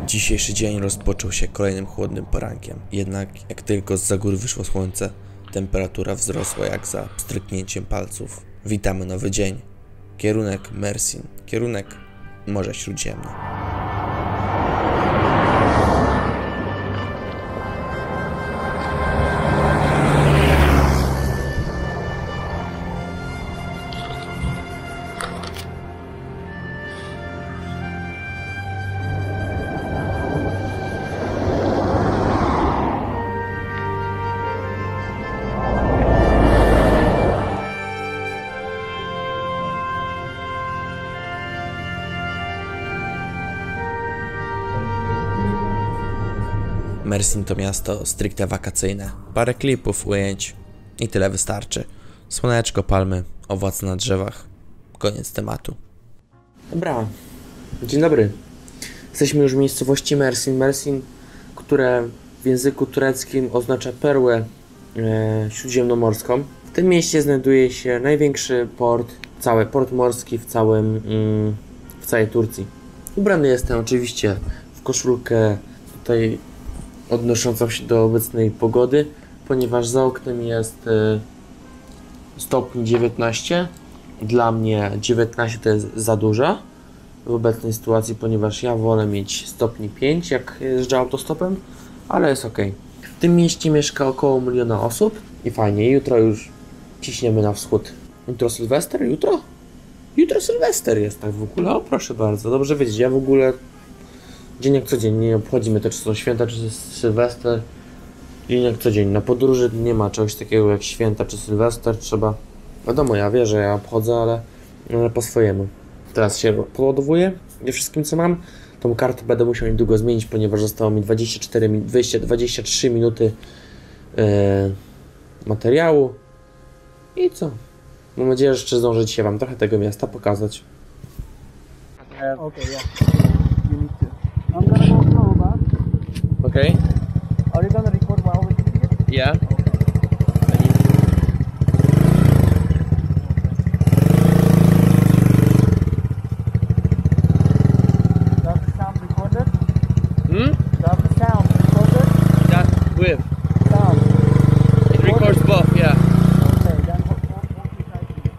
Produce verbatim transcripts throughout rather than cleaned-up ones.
Dzisiejszy dzień rozpoczął się kolejnym chłodnym porankiem. Jednak jak tylko zza gór wyszło słońce, temperatura wzrosła jak za stryknięciem palców. Witamy nowy dzień. Kierunek Mersin. Kierunek Morze Śródziemne. Mersin to miasto stricte wakacyjne. Parę klipów, ujęć i tyle wystarczy. Słoneczko, palmy, owoce na drzewach. Koniec tematu. Dobra, dzień dobry. Jesteśmy już w miejscowości Mersin. Mersin, które w języku tureckim oznacza perłę e, śródziemnomorską. W tym mieście znajduje się największy port, cały port morski w całym, mm, w całej Turcji. Ubrany jestem oczywiście w koszulkę tutaj odnoszącą się do obecnej pogody, ponieważ za oknem jest y, stopni dziewiętnaście. Dla mnie dziewiętnaście to jest za dużo w obecnej sytuacji, ponieważ ja wolę mieć stopni pięć, jak jeżdżę autostopem, ale jest ok. W tym mieście mieszka około miliona osób i fajnie, jutro już ciśniemy na wschód. Jutro Sylwester? Jutro? Jutro Sylwester jest, tak w ogóle, o proszę bardzo, dobrze wiedzieć, ja w ogóle dzień jak co dzień, nie obchodzimy to, czy są święta, czy jest Sylwester. Dzień jak co dzień. Na podróży nie ma czegoś takiego jak święta, czy Sylwester. Trzeba... Wiadomo, ja wierzę, ja obchodzę, ale, ale po swojemu. Teraz się podładowuję ze wszystkim, co mam. Tą kartę będę musiał niedługo zmienić, ponieważ zostało mi dwadzieścia cztery, dwadzieścia trzy minuty yy, materiału. I co? Mam nadzieję, że jeszcze zdążę dzisiaj Wam trochę tego miasta pokazać. Okay, yeah. You need to. I'm gonna go slow, man. Okay. Are you gonna record while we're doing it? Yeah. Does the sound recorded? Hmm? Does the sound recorded? That with. Sound. It records both, yeah. Okay, then what, what, what should I do?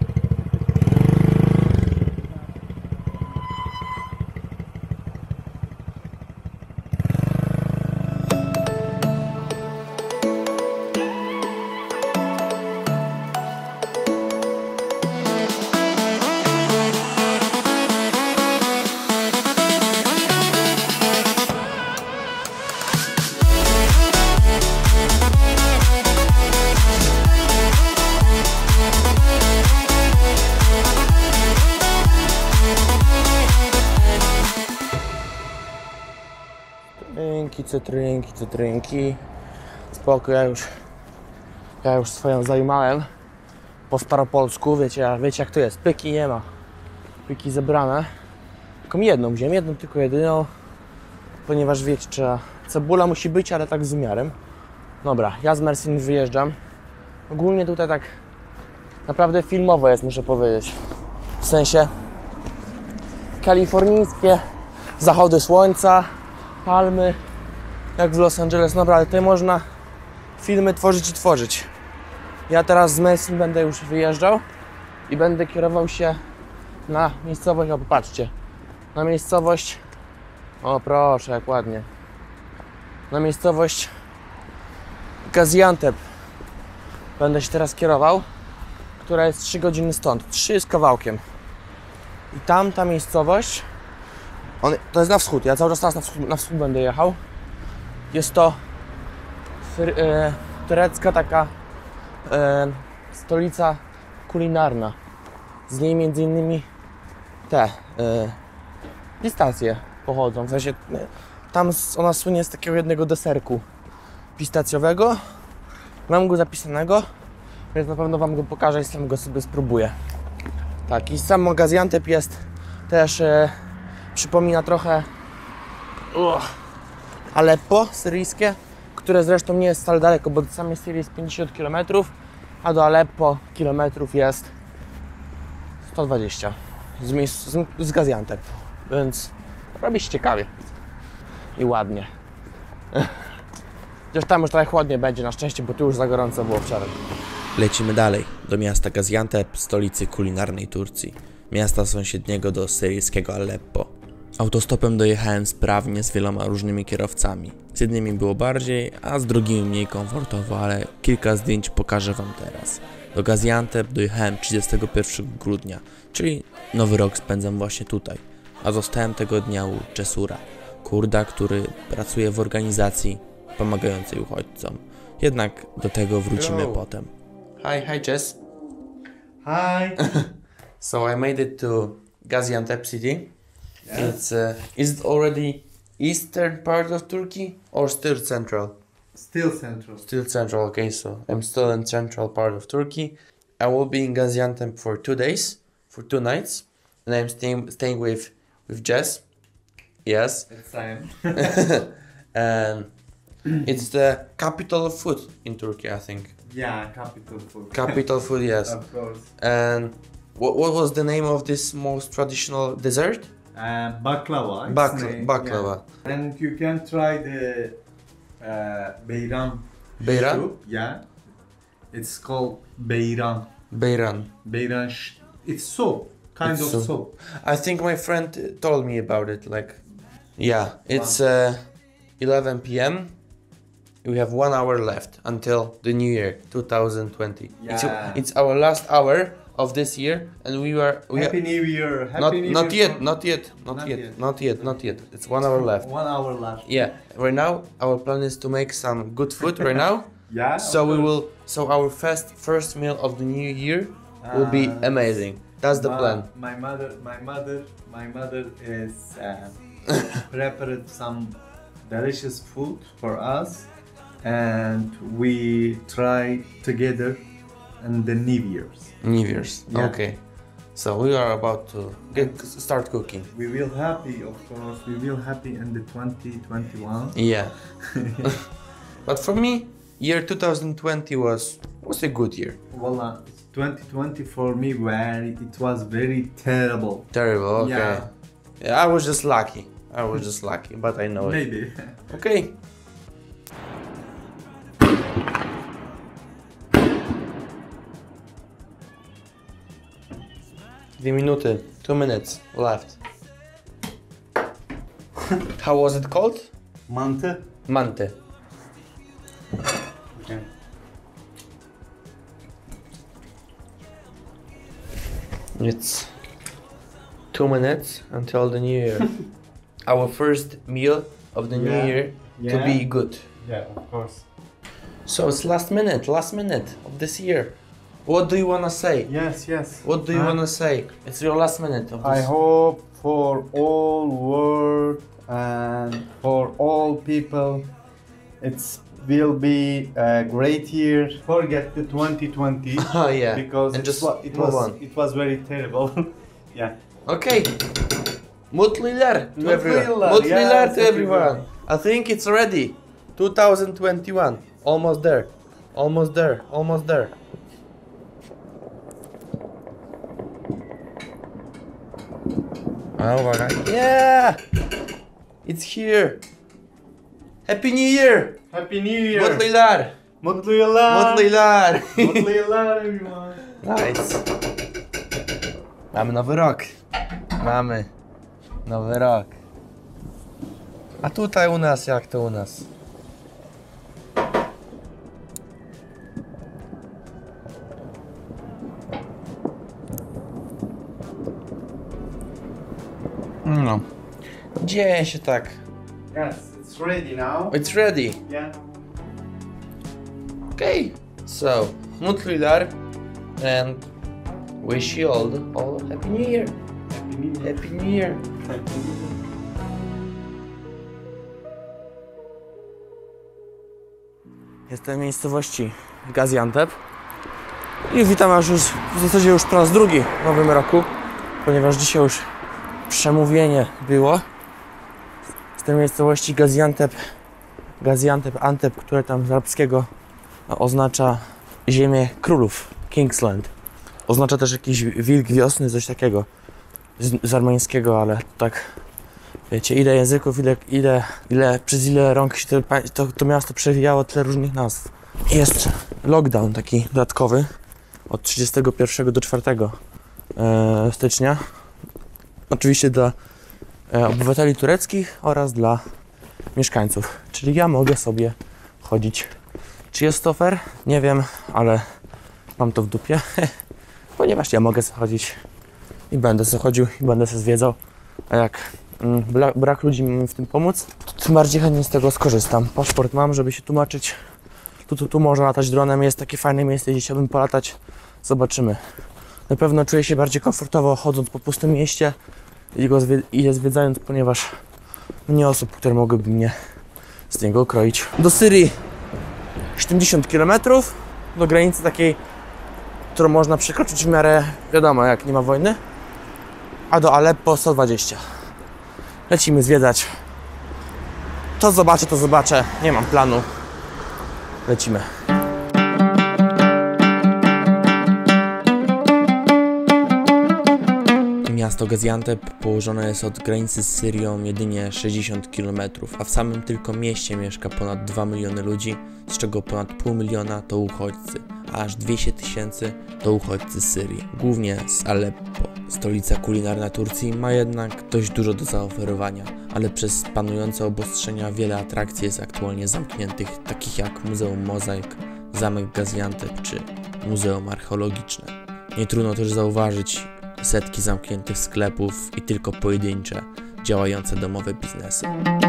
Cytrynki, cytrynki, cytrynki. Spoko, ja już ja już swoją zajmałem po staropolsku, wiecie, wiecie jak to jest, pyki nie ma, pyki zebrane, tylko mi jedną wziąłem, jedną tylko jedyną, ponieważ wiecie, trzeba, cebula musi być, ale tak z umiarem. Dobra, ja z Mersin wyjeżdżam, ogólnie tutaj tak naprawdę filmowo jest, muszę powiedzieć, w sensie kalifornijskie zachody słońca, palmy, jak w Los Angeles. Dobra, ale tutaj można filmy tworzyć i tworzyć. Ja teraz z Mersin będę już wyjeżdżał i będę kierował się na miejscowość, o popatrzcie, na miejscowość, o proszę, jak ładnie, na miejscowość Gaziantep będę się teraz kierował, która jest trzy godziny stąd, trzy z kawałkiem. I tam ta miejscowość, On, to jest na wschód, ja cały czas teraz na wschód, na wschód będę jechał. Jest to e, turecka taka e, stolica kulinarna. Z niej między innymi te e, pistacje pochodzą. W sensie, tam ona słynie z takiego jednego deserku pistacjowego. Mam go zapisanego, więc na pewno Wam go pokażę i sam go sobie spróbuję. Tak, i sam Gaziantep jest też e, przypomina trochę uh, Aleppo syryjskie, które zresztą nie jest wcale daleko, bo do samej Syrii jest pięćdziesiąt kilometrów, a do Aleppo kilometrów jest sto dwadzieścia z, z, z Gaziantep, więc robi się ciekawie. i ładnie. Chociaż tam już trochę chłodnie będzie na szczęście, bo tu już za gorąco było wczoraj. Lecimy dalej, do miasta Gaziantep, stolicy kulinarnej Turcji. Miasta sąsiedniego do syryjskiego Aleppo. Autostopem dojechałem sprawnie z wieloma różnymi kierowcami. Z jednymi było bardziej, a z drugimi mniej komfortowo, ale kilka zdjęć pokażę wam teraz. Do Gaziantep dojechałem trzydziestego pierwszego grudnia, czyli nowy rok spędzam właśnie tutaj. A zostałem tego dnia u Cesura, Kurda, który pracuje w organizacji pomagającej uchodźcom. Jednak do tego wrócimy Hello. potem. Hi, hi Jess. Hi. So I made it to Gaziantep city. It's uh, is it already eastern part of Turkey or still central? Still central. Still central. Okay, so I'm still in central part of Turkey. I will be in Gaziantep for two days, for two nights, and I'm staying staying with with Jess. Yes, It's time. and it's the capital of food in Turkey, I think. Yeah, capital food. Capital food, yes. Of course. And what what was the name of this most traditional dessert? Uh, baklava. it's Bakla- name, baklava. yeah. And you can try the uh, beyran. Beyran? soup, Yeah. It's called beyran. Beyran. Beyran. sh- It's soup. Kind It's of soup. soup. I think my friend uh, told me about it. Like, yeah, it's uh, eleven p m We have one hour left until the new year, two thousand twenty. It's, Yeah. it's our last hour of this year, and we were we Happy are, New Year. Happy not New not Year yet, from- not yet, not, Not yet, yet. not yet, not yet. It's one hour left. One hour left. Yeah, right now our plan is to make some good food right now. Yeah. So of we course. will. So our first first meal of the new year will be Uh, amazing. That's the my, plan. My mother, my mother, my mother is uh, prepared some delicious food for us, and we try together in the New Year's. New Year's. Yeah. Okay. So we are about to get start cooking. We will happy, of course. We will happy in the twenty twenty-one. Yeah. But for me, year two thousand twenty was was a good year. Well, uh, twenty twenty for me, where it was very terrible. Terrible. Okay. Yeah. Yeah, I was just lucky. I was just lucky, but I know it. Maybe. Okay. Dwie minuty. Two minutes left. How was it called? Mantı. Mante. Okay. It's two minutes until the new year. Our first meal of the new Yeah. year to Yeah. be good. Yeah, of course. So it's last minute, last minute of this year. What do you wanna say? Yes, yes. What do you Uh, wanna say? It's your last minute of I this. hope for all world and for all people it will be a great year. Forget the twenty twenty Oh yeah. because And it, just wa- it move was on. it was very terrible. Yeah. Okay. Mutlu yıllar to Mutlu everyone. yıllar, Mutlu yes, yıllar to everyone. everyone. I think it's ready. two thousand twenty-one. Almost there. Almost there. Almost there. Oh my god. Yeah! It's here. Happy New Year. Happy New Year. Mutlu yıllar. Mutlu yıllar. Mutlu yıllar. Mutlu yıllar everyone. Nice. Mamy nowy rok. Mamy nowy rok. A tutaj u nas, jak to u nas? No. Dzieje się tak. Yes, it's ready now. It's ready. Yeah. Okay. So, mutlu yıllar and wish you all, all happy new year. Happy New Year. Happy New Year. Happy New Year. Jestem w miejscowości Gaziantep i witam was już w zasadzie już po raz drugi w nowym roku, ponieważ dzisiaj już przemówienie było z tej miejscowości Gaziantep, Gaziantep, Antep, które tam z arabskiego oznacza ziemię królów, Kingsland. Oznacza też jakiś wilk wiosny, coś takiego z, z armeńskiego, ale tak Wiecie, ile języków, ile, ile, ile przez ile rąk się to, to, to miasto przewijało, tyle różnych nazw. Jest lockdown taki dodatkowy od trzydziestego pierwszego do czwartego stycznia. Oczywiście dla e, obywateli tureckich oraz dla mieszkańców. Czyli ja mogę sobie chodzić. Czy jest to fair? Nie wiem, ale mam to w dupie. Ponieważ ja mogę sobie chodzić i będę sobie chodził i będę sobie zwiedzał. A jak mm, brak, brak ludzi mi w tym pomóc, to tym bardziej chętnie z tego skorzystam. Paszport mam, żeby się tłumaczyć. Tu, tu, tu można latać dronem. Jest takie fajne miejsce, gdzie chciałbym polatać. Zobaczymy. Na pewno czuję się bardziej komfortowo chodząc po pustym mieście i, go zwie- i je zwiedzając, ponieważ nie osób, które mogłyby mnie z niego kroić. Do Syrii siedemdziesiąt kilometrów, do granicy takiej, którą można przekroczyć w miarę, wiadomo, jak nie ma wojny, a do Aleppo sto dwadzieścia. Lecimy zwiedzać. To zobaczę, to zobaczę. Nie mam planu. Lecimy. Miasto Gaziantep położone jest od granicy z Syrią jedynie sześćdziesiąt kilometrów, a w samym tylko mieście mieszka ponad dwa miliony ludzi, z czego ponad pół miliona to uchodźcy, a aż dwieście tysięcy to uchodźcy z Syrii, głównie z Aleppo. Stolica kulinarna Turcji ma jednak dość dużo do zaoferowania, ale przez panujące obostrzenia wiele atrakcji jest aktualnie zamkniętych, takich jak Muzeum Mozaik, Zamek Gaziantep czy Muzeum Archeologiczne. Nie trudno też zauważyć setki zamkniętych sklepów i tylko pojedyncze, działające domowe biznesy.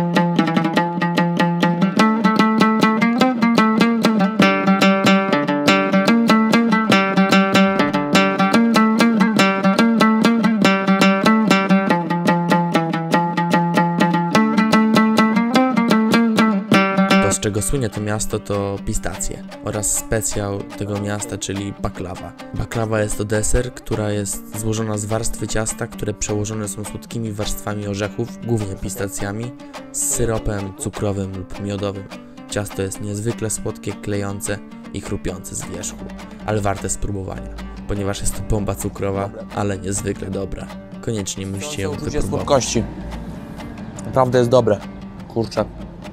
To, z czego słynie to miasto, to pistacje oraz specjał tego miasta, czyli baklawa. Baklawa jest to deser, która jest złożona z warstwy ciasta, które przełożone są słodkimi warstwami orzechów, głównie pistacjami, z syropem cukrowym lub miodowym. Ciasto jest niezwykle słodkie, klejące i chrupiące z wierzchu, ale warte spróbowania, ponieważ jest to bomba cukrowa, ale niezwykle dobra. Koniecznie musicie ją wypróbować. Słodkości. Naprawdę jest dobre. Kurczę.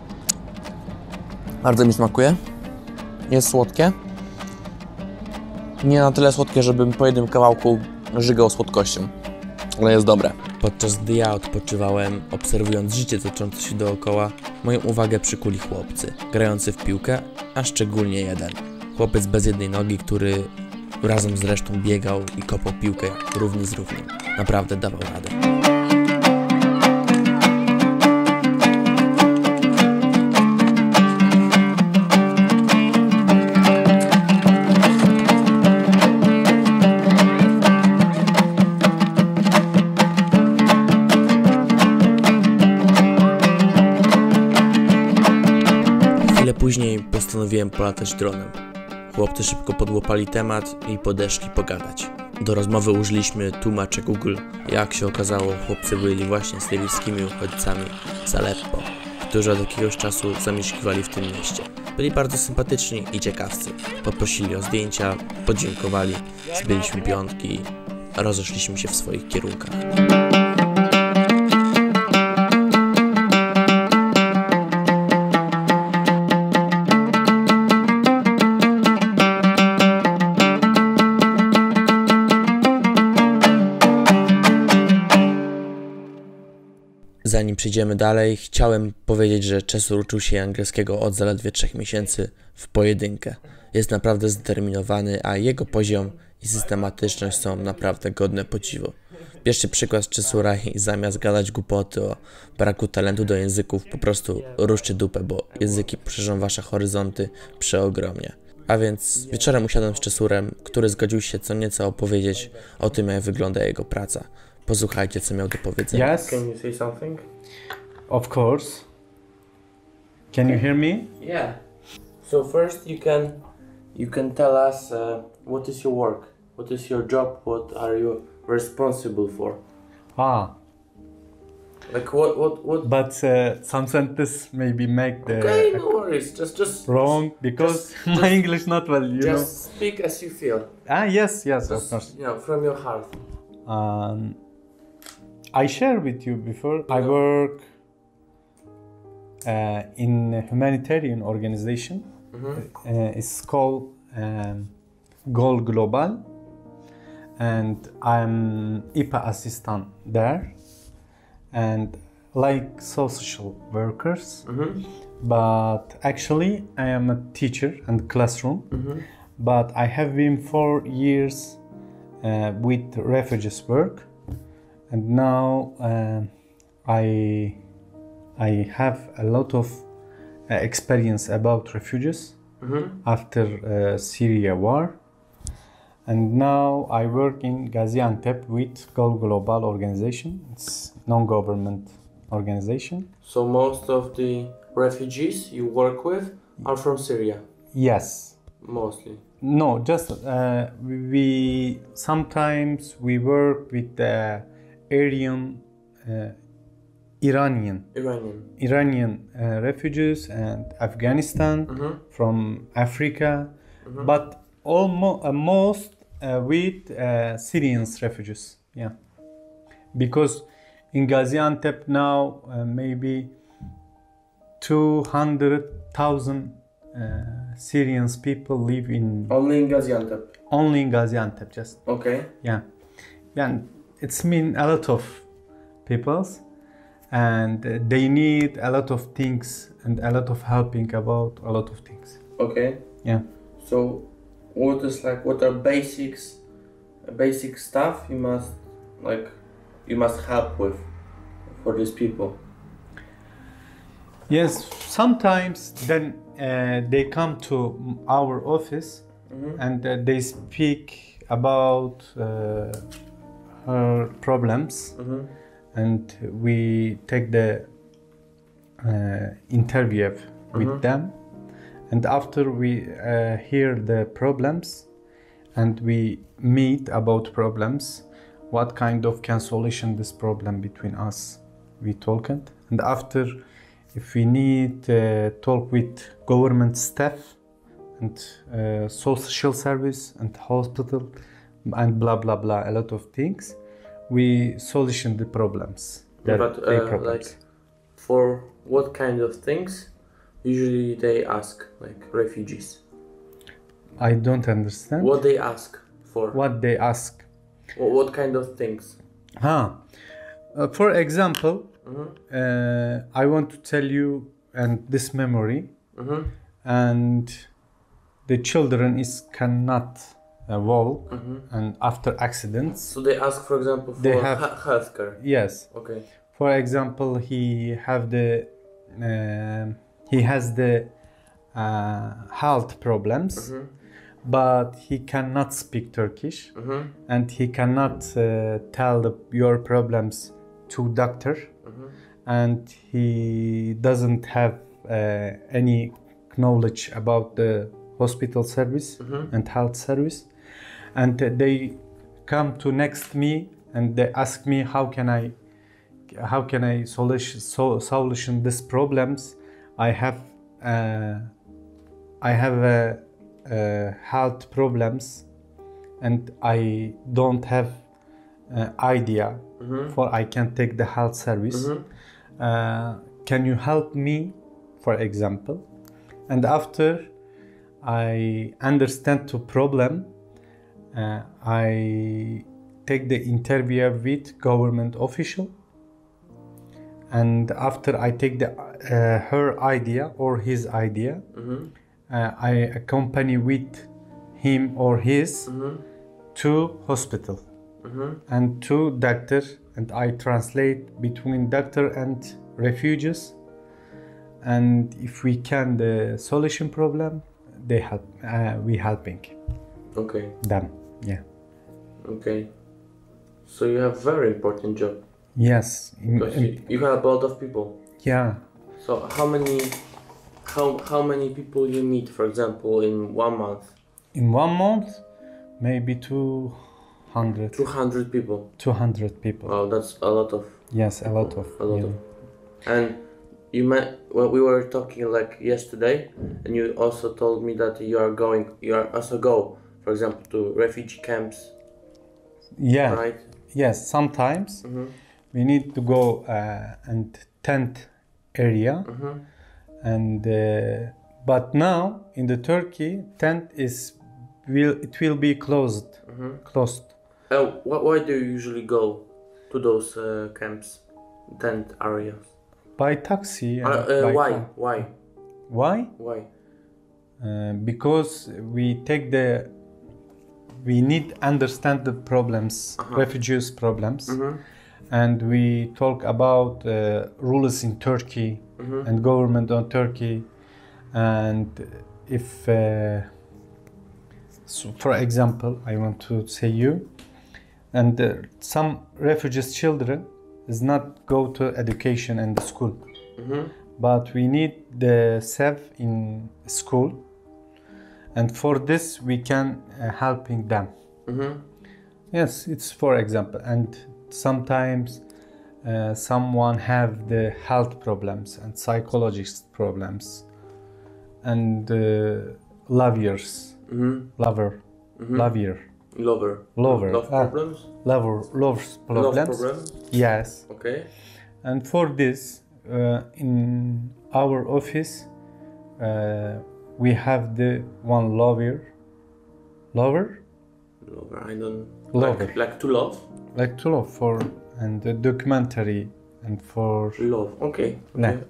Bardzo mi smakuje. Jest słodkie. Nie na tyle słodkie, żebym po jednym kawałku żygał słodkością. Ale jest dobre. Podczas gdy ja odpoczywałem, obserwując życie toczące się dookoła, moją uwagę przykuli chłopcy, grający w piłkę, a szczególnie jeden. Chłopiec bez jednej nogi, który razem z resztą biegał i kopał piłkę równy z równym. Naprawdę dawał radę. Później postanowiłem polatać dronem. Chłopcy szybko podłapali temat i podeszli pogadać. Do rozmowy użyliśmy tłumacza Google. Jak się okazało, chłopcy byli właśnie syryjskimi uchodźcami z Aleppo, którzy od jakiegoś czasu zamieszkiwali w tym mieście. Byli bardzo sympatyczni i ciekawscy. Poprosili o zdjęcia, podziękowali, zbyliśmy piątki, a rozeszliśmy się w swoich kierunkach. Zanim przejdziemy dalej, chciałem powiedzieć, że Czesur uczył się angielskiego od zaledwie trzech miesięcy w pojedynkę. Jest naprawdę zdeterminowany, a jego poziom i systematyczność są naprawdę godne podziwu. Bierzcie przykład z Czesura i zamiast gadać głupoty o braku talentu do języków, po prostu ruszcie dupę, bo języki poszerzą wasze horyzonty przeogromnie. A więc wieczorem usiadłem z Czesurem, który zgodził się co nieco opowiedzieć o tym, jak wygląda jego praca. Posłuchajcie, co miał do powiedzenia. Yes, Can you say something? of course. Can you hear me? Yeah. So first you can you can tell us uh, what is your work? What is your job? What are you responsible for? Ah, Like what what what but uh, some sentences maybe make the Okay, no worries. Just just wrong because just- my just- English not well, you know. just speak as you feel. Ah, yes, yes, of Just, course. you know, from your heart. Um, I shared with you before. I work uh, in a humanitarian organization. Mhm. Uh, it's called um, Goal Global, and I'm I P A assistant there, and like social workers. Mhm. But actually, I am a teacher and classroom. Mhm. But I have been four years uh, with refugees work, and now uh, I I have a lot of uh, experience about refugees Mhm. after uh, Syria war, and now I work in Gaziantep with Goal Global organization. It's non-government organization. So most of the refugees you work with are from Syria, Yes. mostly. No, just uh, we sometimes we work with the Aryan, uh, Iranian, Iranian. Iranian uh, refugees and Afghanistan Mhm. from Africa, Mhm. but almost uh, most uh, with uh, Syrian refugees. Yeah, because in Gaziantep now uh, maybe two hundred thousand uh, Syrian people live in Only in Gaziantep. only in Gaziantep. Just Okay. yeah, yeah. It's mean a lot of peoples, and uh, they need a lot of things and a lot of helping about a lot of things. Okay. Yeah. So, what is like what are basics, basic stuff you must like you must help with for these people? Yes. Sometimes then uh, they come to our office Mhm. and uh, they speak about uh, her problems, Mhm. and we take the uh, interview with Mhm. them, and after we uh, hear the problems and we meet about problems, what kind of can solution this problem between us, we talk it, and after if we need uh, talk with government staff and uh, social service and hospital and blah blah blah, a lot of things, we solution the problems. Yeah, their- but their uh, problems. like for what kind of things usually they ask like refugees? I don't understand What they ask for? what they ask. What, what kind of things? Huh. Uh, for example, Mhm. uh, I want to tell you and this memory, Mhm. and the children is cannot uh, walk, Mhm. and after accidents. So they ask, for example, for They have- he- healthcare. Yes. Okay. For example, he have the uh, he has the uh, health problems, Mhm. but he cannot speak Turkish, Mhm. and he cannot uh, tell the, your problems to doctor, Mhm. and he doesn't have uh, any knowledge about the hospital service Mhm. and health service, and uh, they come to next me and they ask me how can I how can I solution so, solution these problems. I have uh, I have uh, uh, health problems, and I don't have uh, idea Mhm. for I can take the health service. Mhm. Uh, can you help me, for example? And after I understand the problem, uh, I take the interview with government official, and after I take the uh, her idea or his idea, Mhm. uh, I accompany with him or his Mhm. to hospital Mhm. and to doctor, and I translate between doctor and refugees, and if we can the solution problem, they help uh, we helping Okay. them. Yeah. Okay. So you have very important job Yes. In- because in- you, you help a lot of people. yeah. So how many how how many people you meet, for example, in one month? In one month, maybe two hundred, Two hundred people. two hundred people. Wow, that's a lot of Yes, a lot of. a lot yeah. of. And you met well, we were talking like yesterday, and you also told me that you are going, you are also go, for example, to refugee camps, Yeah. right? Yes, sometimes Mhm. we need to go uh, and tent area, Mhm. and uh, but now in the Turkey tent is will it will be closed, Mhm. closed. Uh, wh- why do you usually go to those uh, camps, tent areas? By taxi. Uh, and uh, by why? car. Why? Why? Why? Uh, because we take the we need understand the problems, Uh-huh. refugees problems, Mhm. and we talk about uh, rules in Turkey Mhm. and government on Turkey, and if uh, so for example I want to say you, and uh, some refugees children is not go to education in the school, Mhm. but we need the safe in school, and for this we can uh, helping them. Mhm. Yes, it's for example, and sometimes uh, someone have the health problems and psychologist problems, and uh, lawyers, Mhm. lover, Mhm. lawyer, Lover. Lover, Love ah. problems. lover, lovers Love problems. problems. Yes, Okay. and for this, uh, in our office, uh, we have the one lawyer, lover, Lover. I don't. Lover. Like, like to love. like to love for and the documentary and for Love. Okay. No. Okay.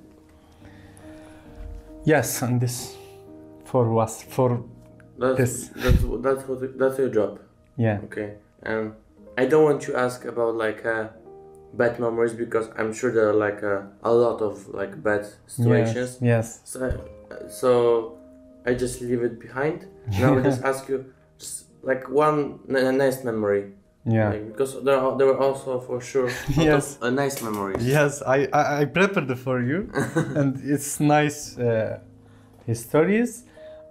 yes, and this for was for That's This. that's that's what that's your job. yeah. Okay. And I don't want to ask about like uh, bad memories because I'm sure there are like uh, a lot of like bad situations. Yes, yes. So, so I just leave it behind. Now I just ask you just like one n- nice memory. Yeah. Like, because there are there were also for sure a lot Yes. of uh, nice memories. Yes, I, I, I prepared it for you, and it's nice uh, histories,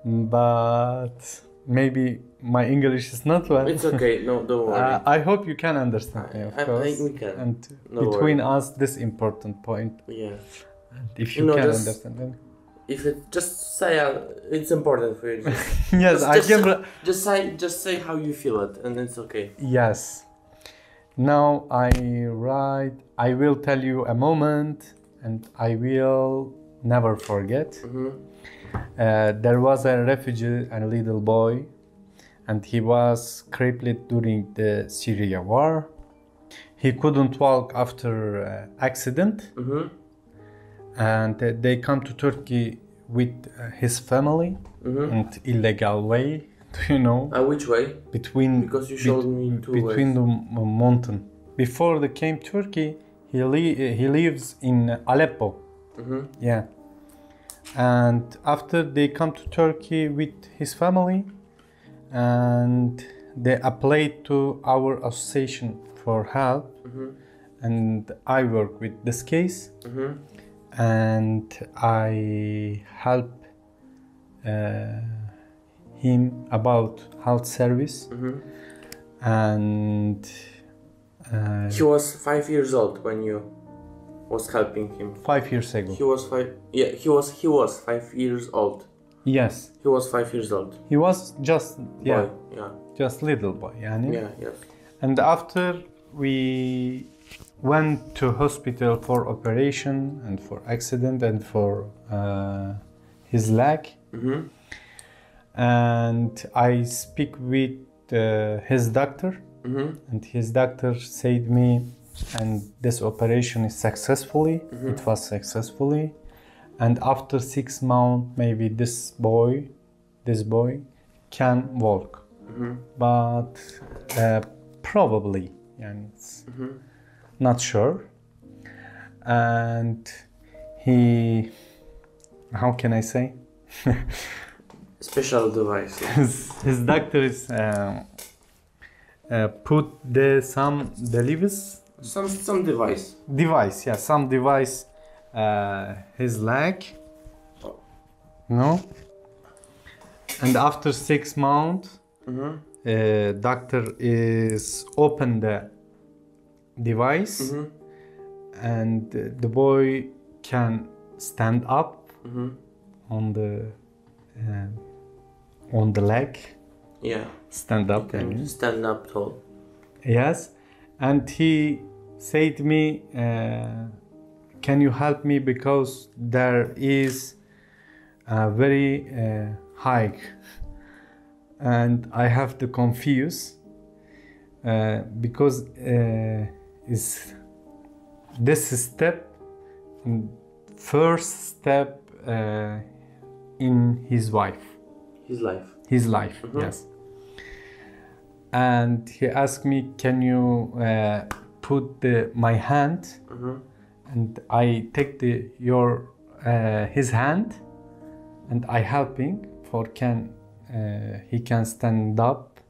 but maybe my English is not well. It's okay. No, don't worry. Uh, I hope you can understand me, of I- I course. think we can. And No between us, this important point. yeah. And if You you, know, can just- understand it. If it just say uh, it's important for you. Just, Yes, just, I just, can. re- just say just say how you feel it, and it's okay. Yes. Now I write. I will tell you a moment, and I will never forget. Mhm. Uh, there was a refugee, a little boy, and he was crippled during the Syria war. He couldn't walk after uh, accident, Mhm. and uh, they come to Turkey with uh, his family Mhm. in illegal way. Do you know? Uh, which way? Between Because you showed me two between ways. the m- mountain. Before they came Turkey, he li- he lives in Aleppo. Mhm. Yeah. And after they come to Turkey with his family, and they applied to our association for help, Mhm. and I work with this case, Mhm. and I help uh, him about health service, Mhm. and uh, He was five years old when you was helping him. five years ago. He was five. Yeah, he was. He was five years old. Yes, He was five years old. he was just yeah, Boy. Yeah. just little boy, yani. Yeah. Yes. And after we went to hospital for operation and for accident and for uh, his leg, Mhm. and I speak with uh, his doctor, Mhm. and his doctor said me, and this operation is successfully. It was successfully, and after six months, maybe this boy, this boy, can walk, Mhm. but uh, probably, and it's Mhm. not sure. And he, how can I say? Special device. his, his doctor is um, uh, put the some device Some some device. device, yeah, some device, uh, his leg, no. And after six months, Mhm. uh, doctor is open the device, Mhm. and uh, the boy can stand up Mhm. on the uh, on the leg, Yeah. stand up. I Can mean. stand up tall. Yes, and he say to me, uh, can you help me because there is a very uh, high and I have to confuse uh, because uh, is this step first step uh, in his wife His life. his life Mhm. yes, and he asked me, can you uh, put the, my hand Mhm. and I take the your uh, his hand and I helping for can uh, he can stand up,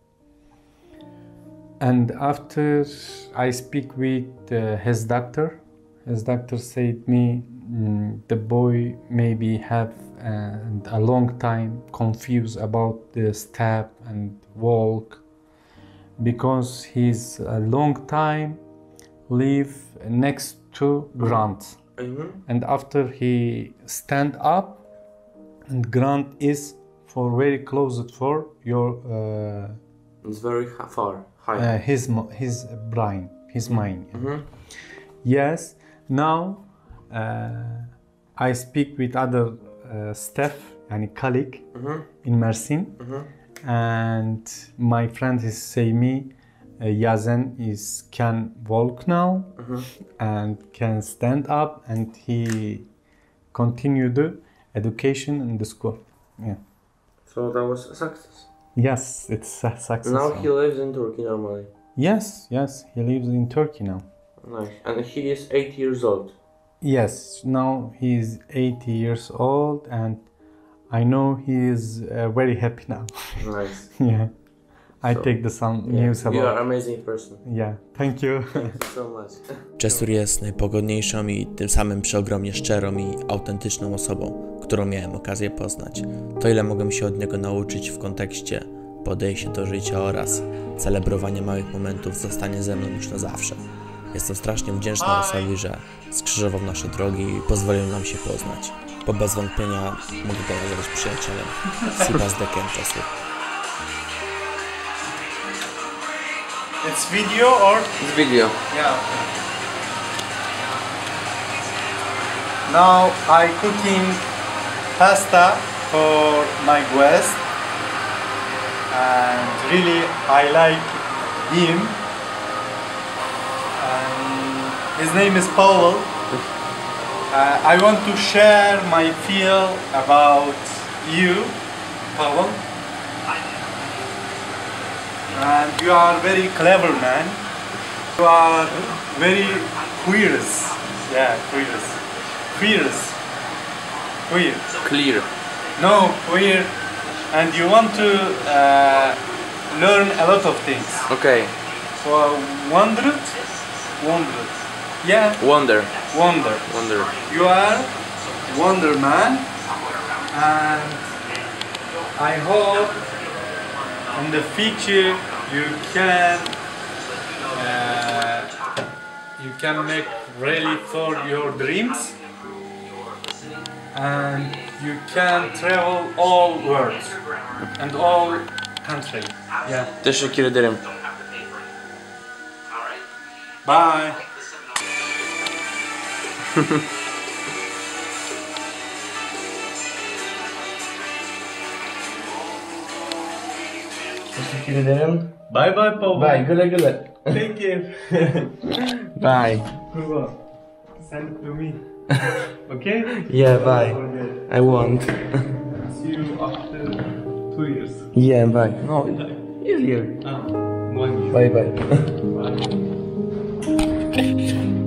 and after I speak with uh, his doctor. His doctor said me mm, the boy maybe have uh, a long time confused about the step and walk because he's a long time live next to Grant, Mhm. and after he stand up and Grant is for very close for your uh, It's very ha- far, high. uh, his mo- his brain his mind. Mhm. Yes, now uh, I speak with other uh, staff and colleague Mhm. in Mersin, Mhm. and my friend is say me uh, Yazen is can walk now Mhm. and can stand up and he continue the education in the school. Yeah. So that was a success. Yes, it's a success. Now he lives in Turkey normally. Yes, yes, he lives in Turkey now. Nice. And he is eight years old. Yes, now he is eighty years old and I know he is uh, very happy now. Nice. Yeah, I So, take the some Yeah. news You are about. amazing person. Yeah, thank you. Thank you so much. Czesur jest najpogodniejszą i tym samym przeogromnie szczerą i autentyczną osobą, którą miałem okazję poznać. To ile mogłem się od niego nauczyć w kontekście podejścia do życia oraz celebrowania małych momentów zostanie ze mną już na zawsze. Jestem strasznie wdzięczny losowi, że skrzyżował nasze drogi i pozwolił nam się poznać. Bo bez wątpienia mogę go nazywać przyjacielem. Sibas de Kentesur. It's video or? This video. Yeah. Now I cooking pasta for my guest, and really I like him. And his name is Paul. Uh, I want to share my feel about you, Paul. And you are very clever man. You are very curious. Yeah, curious. Curious. Queer. Clear. No, queer. And you want to uh, learn a lot of things. Okay. So wondered? Wondered. Yeah, Wonder. wonder. Wonder. You are Wonder Man, and I hope in the future you can uh, you can make really for your dreams, and you can travel all world and all country. Yeah. Teşekkür ederim. Bye. Teşekkür ederim. Bye bye, Paul. Bye. Güle güle. Thank you. Bye. Cool. Send it to me. Okay? Yeah, bye. I won't. See you after two years. Yeah, bye. No, earlier. Ah, one year. Bye bye. Bye.